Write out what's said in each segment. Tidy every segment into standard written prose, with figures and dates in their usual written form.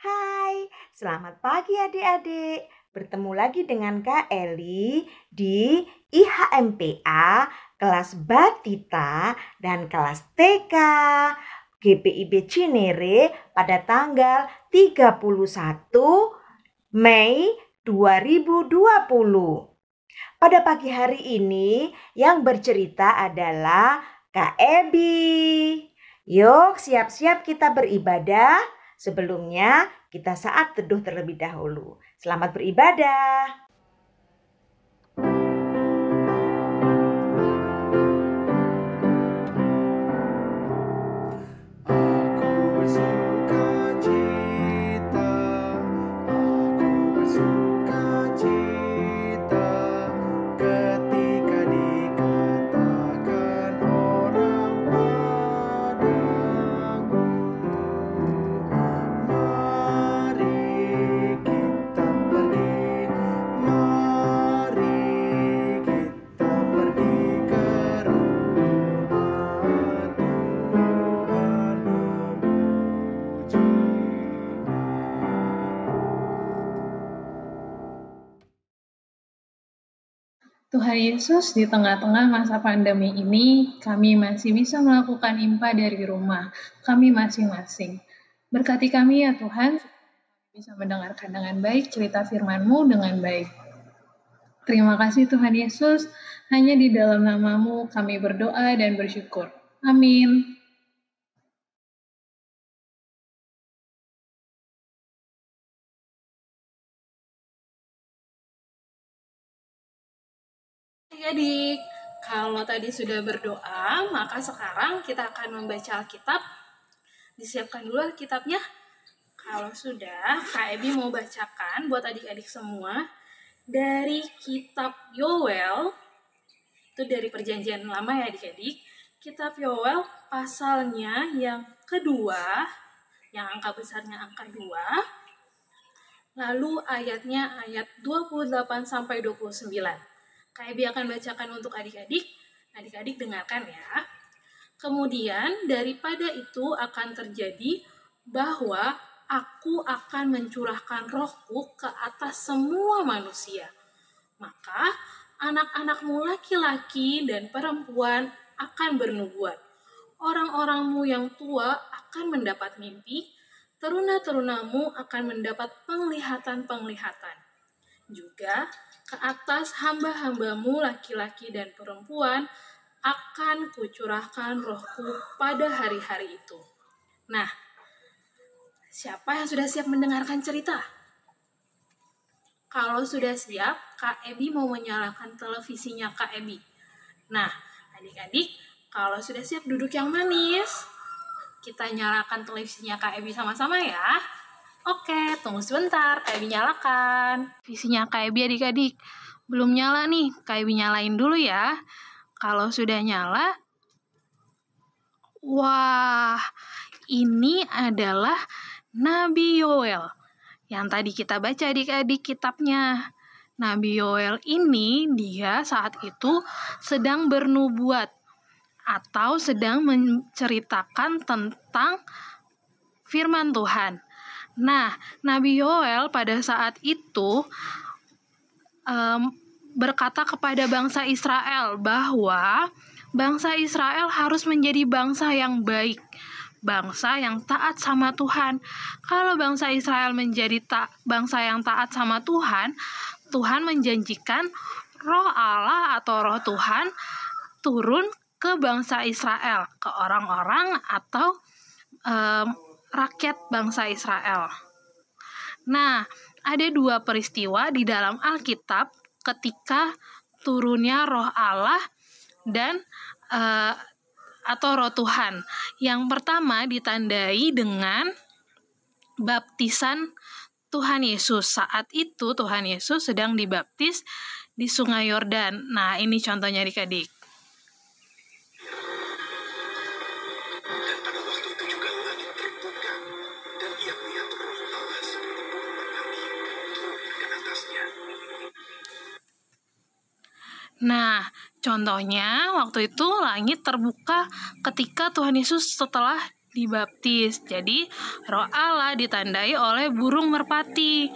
Hai, selamat pagi adik-adik. Bertemu lagi dengan Kak Eli di IHMPA kelas Batita dan kelas TK GPIB Cinere pada tanggal 31 Mei 2020. Pada pagi hari ini yang bercerita adalah Kak Ebi. Yuk, siap-siap kita beribadah. Sebelumnya, kita saat teduh terlebih dahulu. Selamat beribadah. Tuhan Yesus, di tengah-tengah masa pandemi ini, kami masih bisa melakukan IMPA dari rumah, kami masing-masing. Berkati kami ya Tuhan, bisa mendengarkan dengan baik cerita firman-Mu dengan baik. Terima kasih Tuhan Yesus, hanya di dalam nama-Mu kami berdoa dan bersyukur. Amin. Adik-adik, kalau tadi sudah berdoa, maka sekarang kita akan membaca Alkitab. Disiapkan dulu Alkitabnya. Kalau sudah, Kak Ebi mau bacakan buat adik-adik semua dari kitab Yoel. Itu dari perjanjian lama ya adik-adik. Kitab Yoel pasalnya yang kedua, yang angka besarnya angka 2. Lalu ayatnya ayat 28 sampai 29. Kak Ebi akan bacakan untuk adik-adik. Adik-adik dengarkan ya. Kemudian daripada itu akan terjadi bahwa aku akan mencurahkan rohku ke atas semua manusia. Maka anak-anakmu laki-laki dan perempuan akan bernubuat. Orang-orangmu yang tua akan mendapat mimpi. Teruna-terunamu akan mendapat penglihatan-penglihatan. Juga ke atas hamba-hambamu laki-laki dan perempuan akan kucurahkan rohku pada hari-hari itu. Nah, siapa yang sudah siap mendengarkan cerita? Kalau sudah siap, Kak Ebi mau menyalakan televisinya Kak Ebi. Nah, adik-adik, kalau sudah siap duduk yang manis. Kita nyalakan televisinya Kak Ebi sama-sama ya. Oke, tunggu sebentar, Kak Ebi nyalakan. Televisinya Kak Ebi adik-adik. Belum nyala nih, Kak Ebi nyalain dulu ya. Kalau sudah nyala, wah, ini adalah Nabi Yoel. Yang tadi kita baca adik-adik kitabnya. Nabi Yoel ini dia saat itu sedang bernubuat atau sedang menceritakan tentang firman Tuhan. Nah, Nabi Yoel pada saat itu berkata kepada bangsa Israel bahwa bangsa Israel harus menjadi bangsa yang baik, bangsa yang taat sama Tuhan. Kalau bangsa Israel menjadi bangsa yang taat sama Tuhan, Tuhan menjanjikan roh Allah atau roh Tuhan turun ke bangsa Israel, ke orang-orang atau rakyat bangsa Israel. Nah, ada 2 peristiwa di dalam Alkitab ketika turunnya roh Allah dan atau roh Tuhan. Yang pertama ditandai dengan baptisan Tuhan Yesus. Saat itu Tuhan Yesus sedang dibaptis di Sungai Yordan. Nah, ini contohnya adik-adik. Nah, contohnya waktu itu langit terbuka ketika Tuhan Yesus setelah dibaptis. Jadi Roh Allah ditandai oleh burung merpati.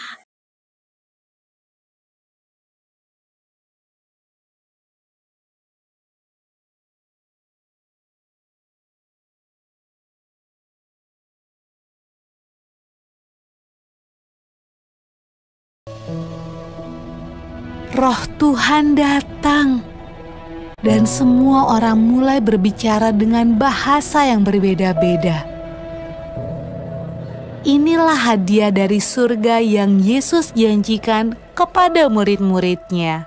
Roh Tuhan datang, dan semua orang mulai berbicara dengan bahasa yang berbeda-beda. Inilah hadiah dari surga yang Yesus janjikan kepada murid-muridnya.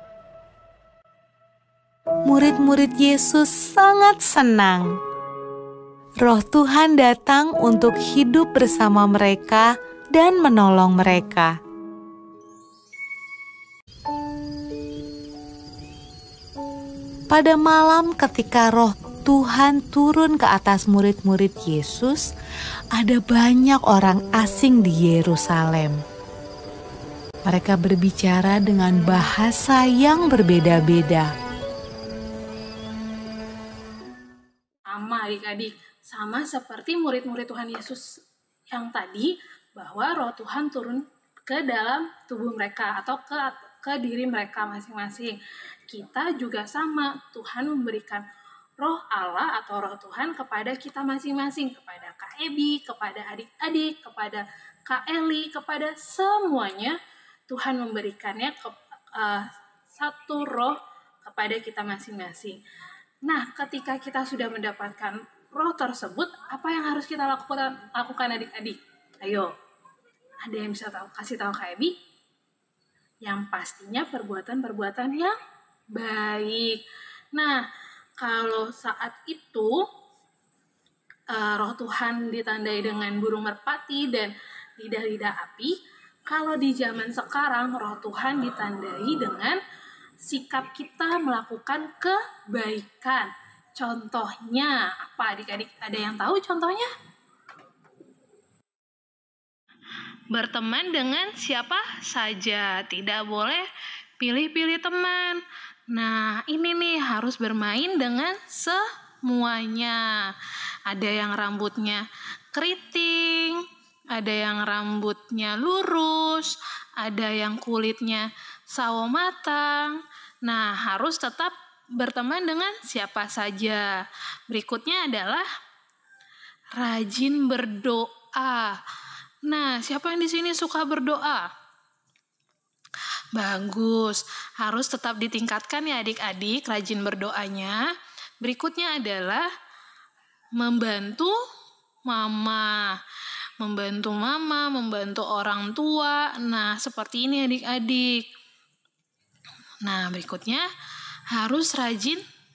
Murid-murid Yesus sangat senang. Roh Tuhan datang untuk hidup bersama mereka dan menolong mereka. Pada malam ketika Roh Tuhan turun ke atas murid-murid Yesus, ada banyak orang asing di Yerusalem. Mereka berbicara dengan bahasa yang berbeda-beda. Sama adik-adik, sama seperti murid-murid Tuhan Yesus yang tadi, bahwa Roh Tuhan turun ke dalam tubuh mereka atau ke diri mereka masing-masing. Kita juga sama, Tuhan memberikan Roh Allah atau Roh Tuhan kepada kita masing-masing, kepada Kak Ebi, kepada adik-adik, kepada Kak Eli, kepada semuanya. Tuhan memberikannya satu roh kepada kita masing-masing. Nah, ketika kita sudah mendapatkan roh tersebut, apa yang harus kita lakukan adik-adik? Ayo, ada yang bisa kasih tahu Kak Ebi? Yang pastinya perbuatan-perbuatan yang baik. Nah, kalau saat itu Roh Tuhan ditandai dengan burung merpati dan lidah-lidah api, kalau di zaman sekarang Roh Tuhan ditandai dengan sikap kita melakukan kebaikan. Contohnya apa adik-adik? Ada yang tahu contohnya? Berteman dengan siapa saja, tidak boleh pilih-pilih teman. Nah, ini nih harus bermain dengan semuanya. Ada yang rambutnya keriting, ada yang rambutnya lurus, ada yang kulitnya sawo matang. Nah, harus tetap berteman dengan siapa saja. Berikutnya adalah rajin berdoa. Nah, siapa yang di sini suka berdoa? Bagus, harus tetap ditingkatkan ya adik-adik rajin berdoanya. Berikutnya adalah membantu mama, membantu orang tua. Nah, seperti ini adik-adik. Nah, berikutnya harus rajin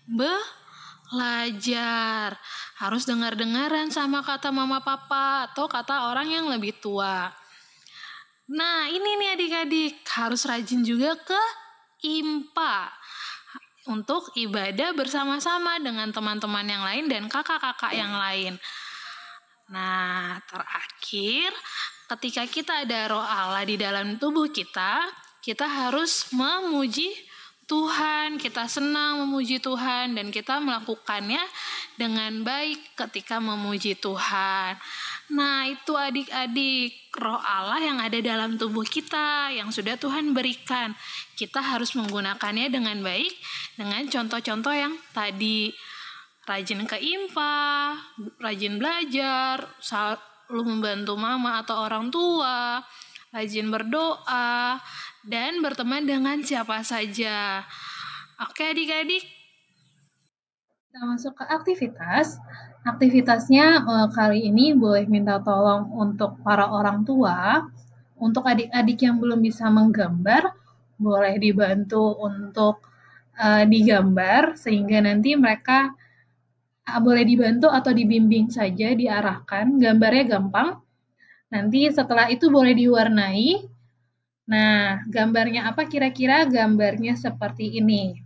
belajar. Harus dengar-dengaran sama kata mama papa atau kata orang yang lebih tua. Nah, ini nih adik-adik, harus rajin juga ke IMPA untuk ibadah bersama-sama dengan teman-teman yang lain dan kakak-kakak yang lain. Nah, terakhir, ketika kita ada Roh Allah di dalam tubuh kita harus memuji Tuhan, kita senang memuji Tuhan dan kita melakukannya dengan baik ketika memuji Tuhan. Nah, itu adik-adik, Roh Allah yang ada dalam tubuh kita yang sudah Tuhan berikan. Kita harus menggunakannya dengan baik dengan contoh-contoh yang tadi. Rajin ke IMPA, rajin belajar, selalu membantu mama atau orang tua, rajin berdoa, dan berteman dengan siapa saja. Oke adik-adik. Kita masuk ke aktivitas. Aktivitasnya kali ini boleh minta tolong untuk para orang tua. Untuk adik-adik yang belum bisa menggambar, boleh dibantu untuk digambar sehingga nanti mereka boleh dibantu atau dibimbing saja, diarahkan. Gambarnya gampang. Nanti setelah itu boleh diwarnai. Nah, gambarnya apa kira-kira? Gambarnya seperti ini.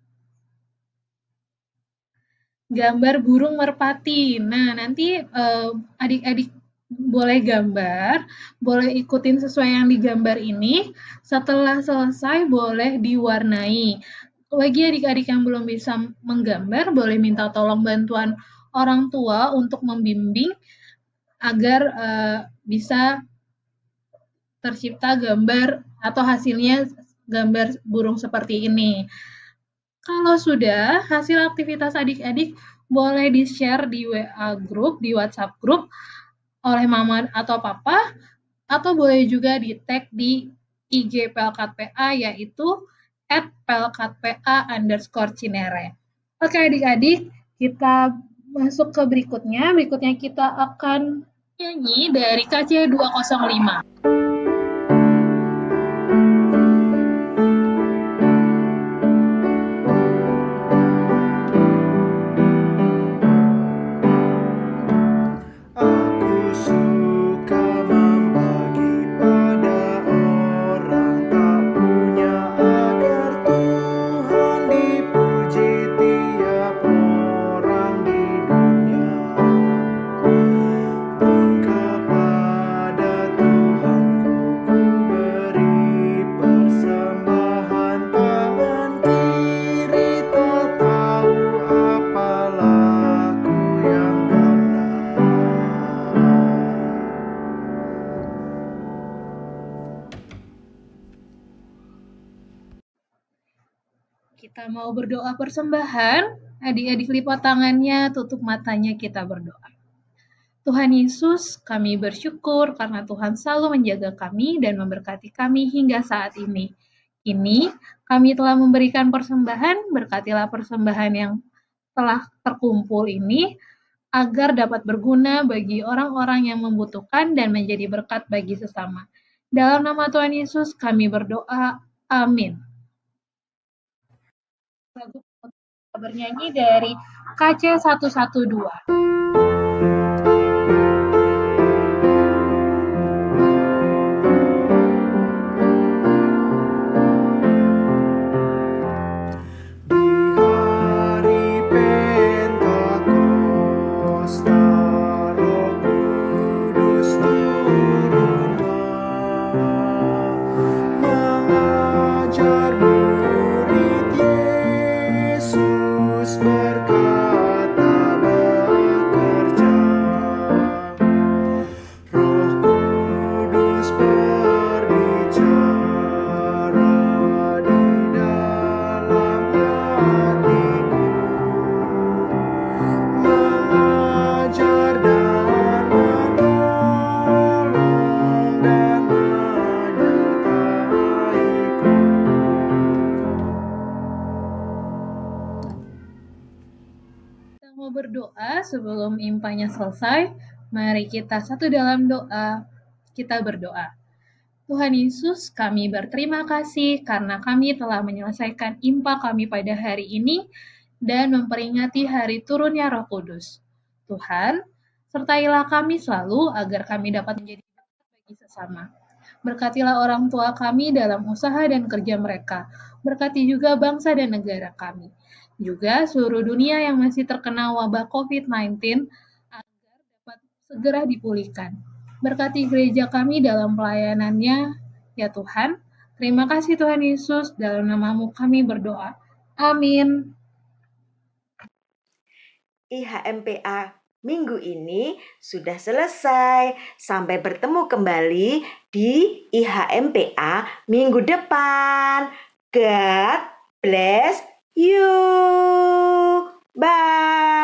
Gambar burung merpati. Nah, nanti adik-adik boleh gambar, boleh ikutin sesuai yang digambar ini. Setelah selesai boleh diwarnai. Bagi adik-adik yang belum bisa menggambar, boleh minta tolong bantuan orang tua untuk membimbing agar bisa tercipta gambar atau hasilnya gambar burung seperti ini. Kalau sudah, hasil aktivitas adik-adik boleh di-share di WA group, di WhatsApp group oleh mama atau papa, atau boleh juga di-tag di IG Pelkat PA, yaitu @pelkatpa_Cinere. Oke adik-adik, kita masuk ke berikutnya. Berikutnya kita akan nyanyi dari KC 205. Kita mau berdoa persembahan, adik-adik lipat tangannya, tutup matanya, kita berdoa. Tuhan Yesus, kami bersyukur karena Tuhan selalu menjaga kami dan memberkati kami hingga saat ini. Kini kami telah memberikan persembahan, berkatilah persembahan yang telah terkumpul ini, agar dapat berguna bagi orang-orang yang membutuhkan dan menjadi berkat bagi sesama. Dalam nama Tuhan Yesus kami berdoa, amin. Lagu bernyanyi dari KC 112. Berdoa sebelum impanya selesai, mari kita satu dalam doa, kita berdoa. Tuhan Yesus, kami berterima kasih karena kami telah menyelesaikan impa kami pada hari ini dan memperingati hari turunnya Roh Kudus. Tuhan, sertailah kami selalu agar kami dapat menjadi berkat bagi sesama. Berkatilah orang tua kami dalam usaha dan kerja mereka. Berkati juga bangsa dan negara kami. Juga seluruh dunia yang masih terkena wabah COVID-19 agar dapat segera dipulihkan. Berkati gereja kami dalam pelayanannya, ya Tuhan. Terima kasih Tuhan Yesus, dalam nama-Mu kami berdoa. Amin. IHMPA minggu ini sudah selesai. Sampai bertemu kembali di IHMPA minggu depan. God bless you. Bye.